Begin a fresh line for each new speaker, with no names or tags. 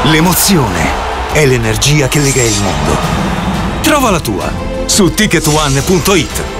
L'emozione è l'energia che lega il mondo. Trova la tua su ticketone.it.